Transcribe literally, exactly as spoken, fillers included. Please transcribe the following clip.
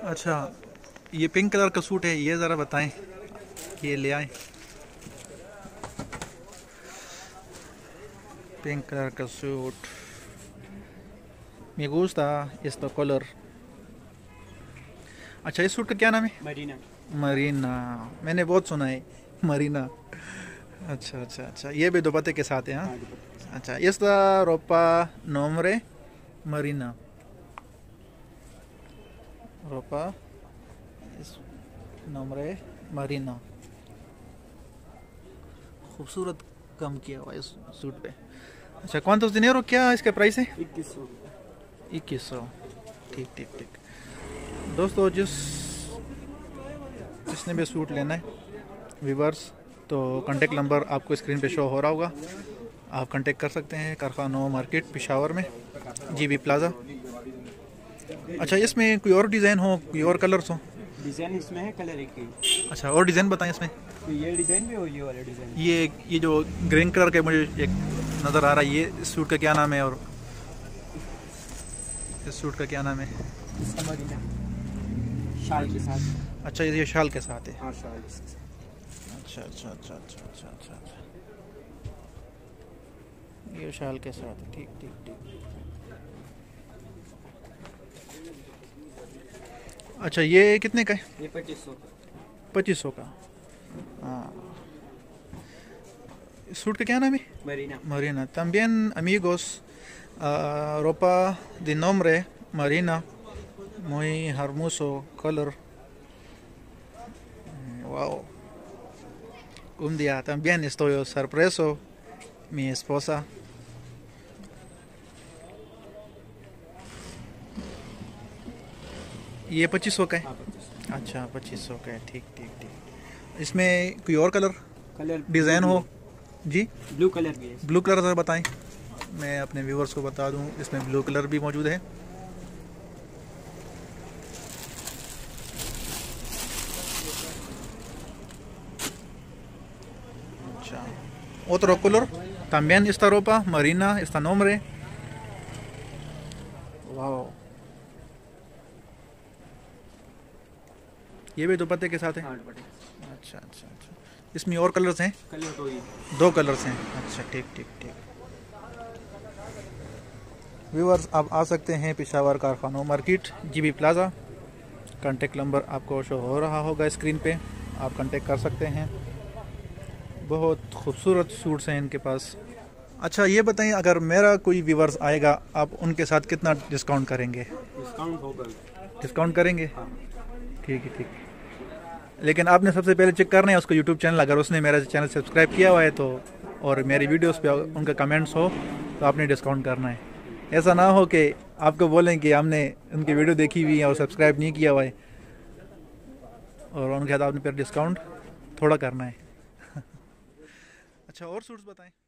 अच्छा, ये pink colour का सूट है, ये ज़रा बताएं। ये ले आए पिंक कलर का suit. Me gusta este color। अच्छा, इस सूट का क्या नाम है? मरीना। मरीना, मैंने बहुत सुना है मरीना। अच्छा अच्छा अच्छा, ये भी दुपट्टे के साथ है। हाँ, अच्छा, esta ropa nombre Marina। ropa es nombre Marina। खूबसूरत कम किया हुआ है इस सूट पे। अच्छा, ¿cuántos dinero? क्या इसका प्राइस है? इक्कीस सौ। इक्कीस सौ। ठीक ठीक ठीक। दोस्तों, जिस जिसने भी सूट लेना है व्यूवर्स, तो कांटेक्ट नंबर आपको स्क्रीन पे शो हो रहा होगा। आप कांटेक्ट कर सकते हैं कारखाना मार्केट पेशावर में, जीबी प्लाज़ा। अच्छा, इसमें कोई और डिज़ाइन हो, कोई और कलर्स हो? डिज़ाइन इसमें है, कलर एक ही। अच्छा, और डिज़ाइन बताएं इसमें। तो ये डिज़ाइन भी और ये वाला डिज़ाइन। ये ये जो ग्रीन कलर का मुझे एक नज़र आ रहा है, ये इस सूट का क्या नाम है? और इस सूट का क्या नाम है? मरीना, शाल के साथ। अच्छा, ये शाल के साथ है। हाँ, शाल के साथ। अच्छा अच्छा अच्छा अच्छा अच्छा अच्छा अच्छा, ये शाल के साथ है। ठीक ठीक ठीक। अच्छा, ये कितने का है? ये पच्चीस सौ का। पच्चीस सौ का। हाँ, इस सूट का क्या नाम है? Marina. Marina, también amigos, uh, ropa de nombre Marina, muy hermoso color. Wow. Un día también estoy sorpreso, mi esposa। ये पच्चीस सौ का है। हाँ, पच्चीस सौ। अच्छा, पच्चीस सौ का है। ठीक ठीक ठीक। इसमें कोई और कलर कलर डिज़ाइन हो? जी, ब्लू कलर भी है। ब्लू कलर ज़रा बताएं, मैं अपने व्यूवर्स को बता दूं, इसमें ब्लू कलर भी मौजूद है। अच्छा, otro color también esta ropa marina, esta nombre। Wow, ये भी दुपट्टे के साथ है। हाँ, दुपट्टे। अच्छा अच्छा अच्छा, इसमें और कलर्स हैं? कलर तो ये दो कलर्स हैं। अच्छा, ठीक ठीक ठीक। व्यूअर्स, आप आ सकते हैं पेशावर कारखाना market, GB plaza. Contact number आपको शो हो रहा होगा स्क्रीन पे, आप कांटेक्ट कर सकते हैं। बहुत खूबसूरत सूट्स हैं इनके पास। अच्छा, ये बताएं, अगर मेरा कोई व्यूअर्स आएगा, आप उनके साथ कितना डिस्काउंट करेंगे? डिस्काउंट होगा। डिस्काउंट करेंगे? हाँ। ठीक है ठीक है। लेकिन आपने सबसे पहले चेक करना है उसका यूट्यूब चैनल। अगर उसने मेरा चैनल सब्सक्राइब किया हुआ है तो, और मेरी वीडियोस पे उनका कमेंट्स हो, तो आपने डिस्काउंट करना है। ऐसा ना हो कि आपको बोलें कि हमने उनकी वीडियो देखी हुई है और सब्सक्राइब नहीं किया हुआ है, और उनके साथ आपने फिर डिस्काउंट थोड़ा करना है। अच्छा, और सूट्स बताएं।